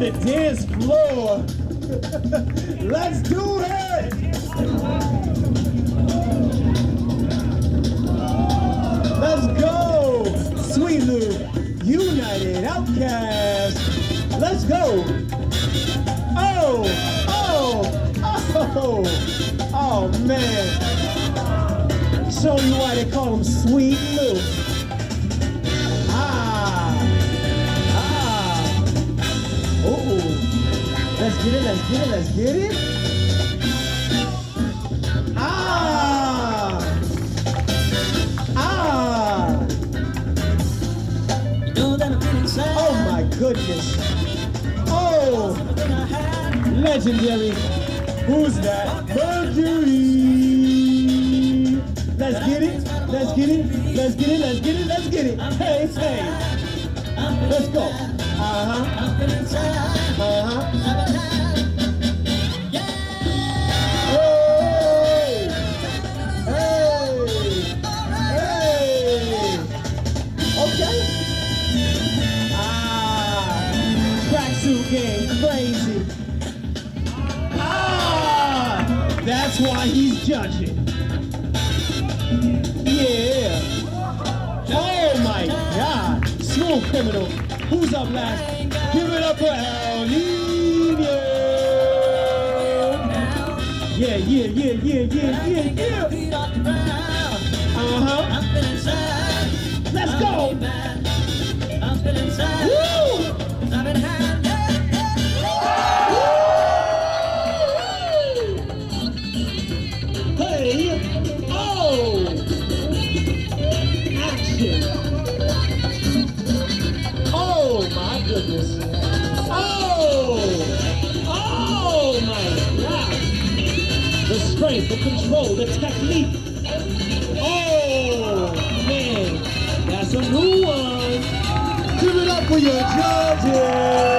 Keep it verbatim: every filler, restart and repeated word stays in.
the dance floor. Let's do it. Let's go. Sweet Lou, United, Outkast. Let's go. Oh, oh, oh, oh man. Show you why they call him Sweet Lou. Ah, ah. Oh, let's get it, let's get it, let's get it. Ah, ah. Oh my goodness. Oh, legendary. Who's that? Mercury. Let's get it. Let's get it. Let's get it. Let's get it. Let's get it. Hey, hey. Let's go. Uh-huh. Uh-huh. Hey. Hey. Hey. Okay. Ah. Tracksuit game. Crazy. Ah. That's why he's judging. Yeah. Oh my God. Smooth criminal. Who's up last? Give it up for El Nino. Yeah, yeah, yeah, yeah, yeah, yeah, yeah. Uh-huh. Let's go. Woo! Hey. Oh. Oh my goodness. Oh! Oh my God! The strength, the control, the technique. Oh man, that's a new one. Give it up for your judges.